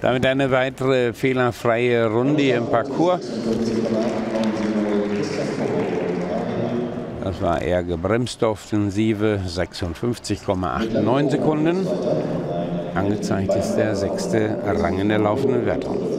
Damit eine weitere fehlerfreie Runde im Parcours. Das war eher gebremste Offensive, 56,89 Sekunden. Angezeigt ist der 6. Rang in der laufenden Wertung.